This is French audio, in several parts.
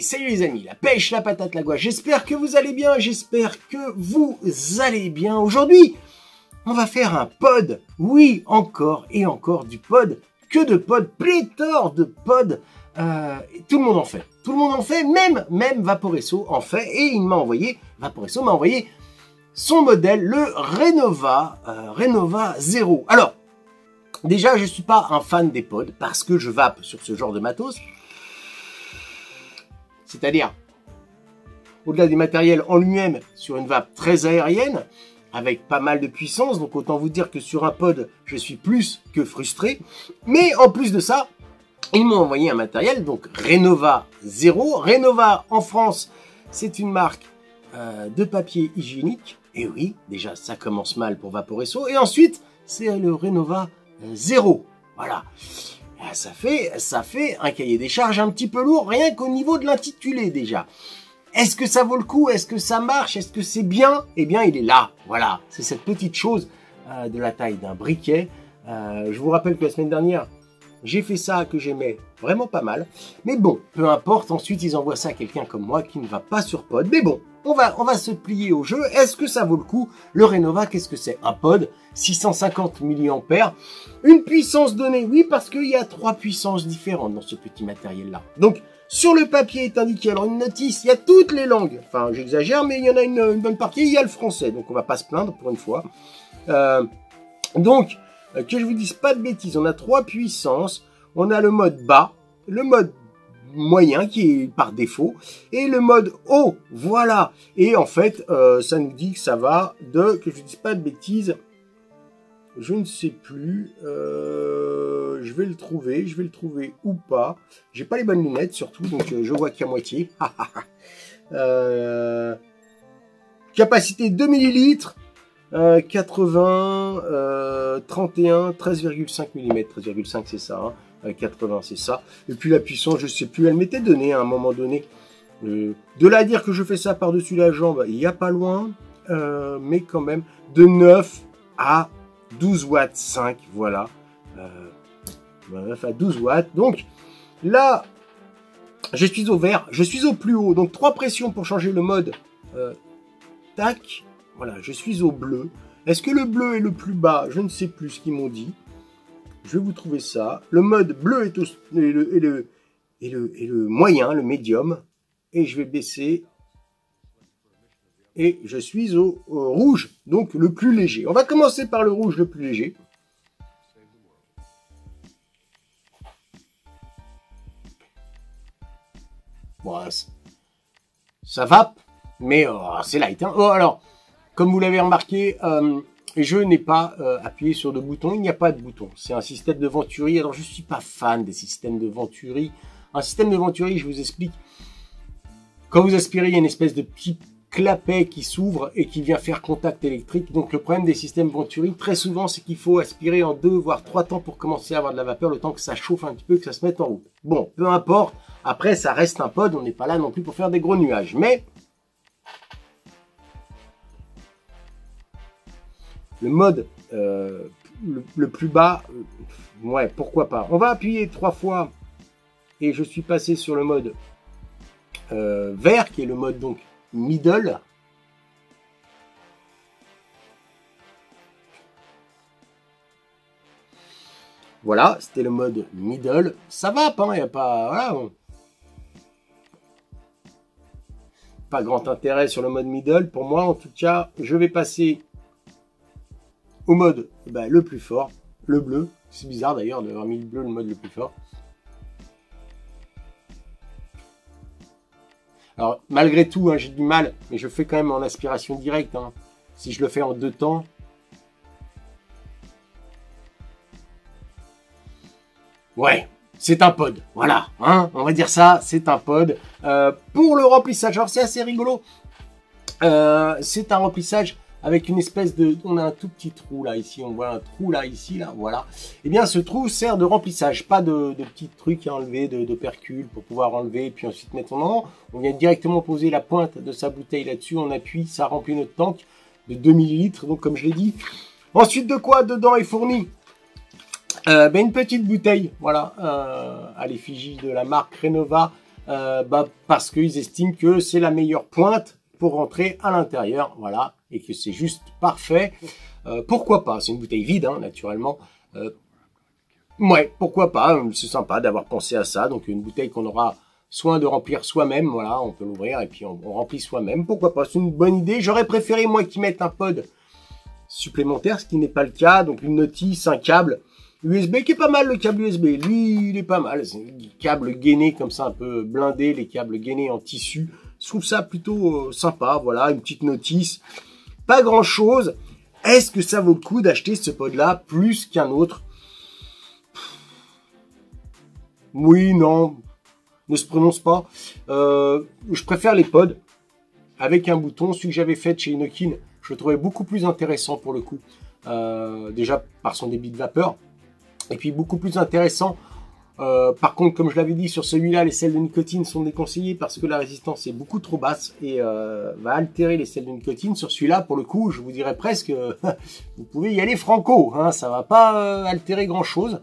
salut les amis, la pêche, la patate, la gouache, j'espère que vous allez bien, j'espère que vous allez bien. Aujourd'hui, on va faire un pod, oui, encore et encore du pod, que de pod, pléthore de pod, tout le monde en fait, même Vaporesso en fait, et il m'a envoyé, Vaporesso m'a envoyé son modèle, le Renova 0. Alors, déjà, je suis pas un fan des pods, parce que je vape sur ce genre de matos. C'est-à-dire, au-delà du matériel en lui-même, sur une vape très aérienne, avec pas mal de puissance, donc autant vous dire que sur un pod, je suis plus que frustré. Mais en plus de ça, ils m'ont envoyé un matériel, donc Renova 0. Renova, en France, c'est une marque de papier hygiénique. Et oui, déjà, ça commence mal pour Vaporesso. Et ensuite, c'est le Renova 0. Voilà. Ça fait un cahier des charges un petit peu lourd, rien qu'au niveau de l'intitulé déjà. Est-ce que ça vaut le coup? Est-ce que ça marche? Est-ce que c'est bien? Eh bien, il est là. Voilà, c'est cette petite chose de la taille d'un briquet. Je vous rappelle que la semaine dernière, j'ai fait ça que j'aimais vraiment pas mal. Mais bon, peu importe, ensuite ils envoient ça à quelqu'un comme moi qui ne va pas sur pod. Mais bon, on va se plier au jeu. Est-ce que ça vaut le coup? Le Renova, qu'est-ce que c'est? Un pod, 650 mAh. Une puissance donnée, oui, parce qu'il y a 3 puissances différentes dans ce petit matériel-là. Donc, sur le papier est indiqué, alors une notice, il y a toutes les langues. Enfin, j'exagère, mais il y en a une bonne partie, il y a le français. Donc, on va pas se plaindre pour une fois. Donc, que je vous dise pas de bêtises, on a 3 puissances. On a le mode bas, le mode moyen qui est par défaut, et le mode haut, voilà. Et en fait, ça nous dit que ça va de, que je vous dise pas de bêtises, je ne sais plus, je vais le trouver ou pas. J'ai pas les bonnes lunettes surtout, donc je vois qu'à moitié. Capacité 2 millilitres. 80, 31, 13,5 mm, 13,5 c'est ça, hein, 80 c'est ça, et puis la puissance je sais plus, elle m'était donnée à un moment donné, de là à dire que je fais ça par-dessus la jambe, il n'y a pas loin, mais quand même, de 9 à 12 watts 5, voilà, 9 à 12 watts, donc là, je suis au vert, je suis au plus haut, donc 3 pressions pour changer le mode, tac. Voilà, je suis au bleu. Est-ce que le bleu est le plus bas? Je ne sais plus ce qu'ils m'ont dit. Je vais vous trouver ça. Le mode bleu est le moyen, le médium. Et je vais baisser. Et je suis au rouge, donc le plus léger. On va commencer par le rouge le plus léger. Bon, ça vape, mais c'est light. Hein. Oh, alors... Comme vous l'avez remarqué, je n'ai pas appuyé sur de boutons. Il n'y a pas de bouton. C'est un système de Venturi. Alors, je ne suis pas fan des systèmes de Venturi. Un système de Venturi, je vous explique. Quand vous aspirez, il y a une espèce de petit clapet qui s'ouvre et qui vient faire contact électrique. Donc, le problème des systèmes Venturi, très souvent, c'est qu'il faut aspirer en 2 voire 3 temps pour commencer à avoir de la vapeur, le temps que ça chauffe un petit peu, que ça se mette en route. Bon, peu importe. Après, ça reste un pod. On n'est pas là non plus pour faire des gros nuages. Mais... le mode le plus bas, ouais, pourquoi pas. On va appuyer 3 fois et je suis passé sur le mode vert, qui est le mode donc middle. Voilà, c'était le mode middle. Ça va, hein, il n'y a pas... Voilà, bon. Pas grand intérêt sur le mode middle. Pour moi, en tout cas, je vais passer... au mode le plus fort, le bleu. C'est bizarre d'ailleurs d'avoir mis le bleu, le mode le plus fort. Alors malgré tout, hein, j'ai du mal, mais je fais quand même en aspiration directe. Hein. Si je le fais en 2 temps. Ouais, c'est un pod. Voilà, hein, on va dire ça, c'est un pod. Pour le remplissage, alors c'est assez rigolo. C'est un remplissage... avec une espèce de... on a un tout petit trou là, ici, on voit un trou là, ici, là, voilà. Eh bien, ce trou sert de remplissage, pas de petits trucs à enlever, de percule pour pouvoir enlever, et puis ensuite mettre son nom. On vient directement poser la pointe de sa bouteille là-dessus, on appuie, ça remplit notre tank de 2 millilitres, donc comme je l'ai dit. Ensuite, de quoi dedans est fourni une petite bouteille, voilà, à l'effigie de la marque Renova, parce qu'ils estiment que c'est la meilleure pointe pour rentrer à l'intérieur, voilà, et que c'est juste parfait. Pourquoi pas? C'est une bouteille vide, hein, naturellement. Ouais, pourquoi pas? C'est sympa d'avoir pensé à ça. Donc une bouteille qu'on aura soin de remplir soi-même, voilà, on peut l'ouvrir et puis on remplit soi-même. Pourquoi pas? C'est une bonne idée. J'aurais préféré moi qu'ils mettent un pod supplémentaire, ce qui n'est pas le cas. Donc une notice, un câble USB qui est pas mal, le câble USB. Lui, il est pas mal. C'est un câble gainé comme ça, un peu blindé, les câbles gainés en tissu. Je trouve ça plutôt sympa. Voilà, une petite notice. Pas grand chose. Est-ce que ça vaut le coup d'acheter ce pod-là plus qu'un autre? Oui, non, ne se prononce pas. Je préfère les pods avec un bouton. Celui que j'avais fait chez Inokin, je le trouvais beaucoup plus intéressant pour le coup. Déjà par son débit de vapeur. Et puis beaucoup plus intéressant. Par contre, comme je l'avais dit, sur celui-là, les sels de nicotine sont déconseillés parce que la résistance est beaucoup trop basse et va altérer les sels de nicotine. Sur celui-là, pour le coup, je vous dirais presque, vous pouvez y aller franco. Hein, ça va pas altérer grand-chose.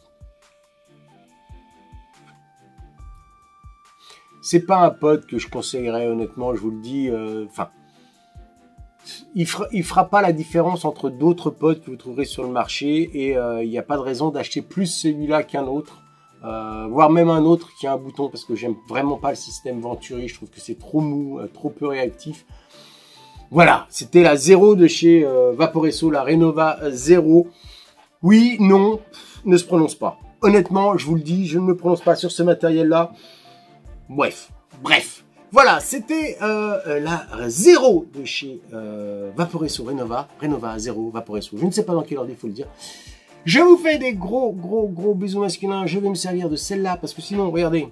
C'est pas un pod que je conseillerais honnêtement, je vous le dis. Enfin, il fera pas la différence entre d'autres pods que vous trouverez sur le marché et il n'y a pas de raison d'acheter plus celui-là qu'un autre, voire même un autre qui a un bouton parce que j'aime vraiment pas le système Venturi. Je trouve que c'est trop mou, trop peu réactif. Voilà, c'était la 0 de chez Vaporesso, la Renova 0. Oui, non, ne se prononce pas. Honnêtement, je vous le dis, je ne me prononce pas sur ce matériel-là. Bref, voilà, c'était la 0 de chez Vaporesso Renova 0 Vaporesso, je ne sais pas dans quel ordre il faut le dire. Je vous fais des gros bisous masculins, je vais me servir de celle-là, parce que sinon, regardez,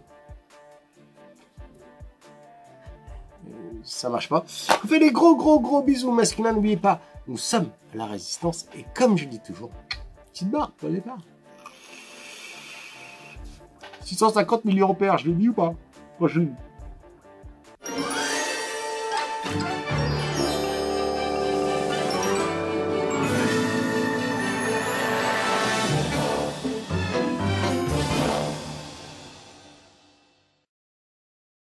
ça marche pas. Je vous fais des gros bisous masculins, n'oubliez pas, nous sommes à la résistance, et comme je dis toujours, petite barre pour le départ. 650 milliampères, je l'ai dit ou pas? Moi, je l'ai dit.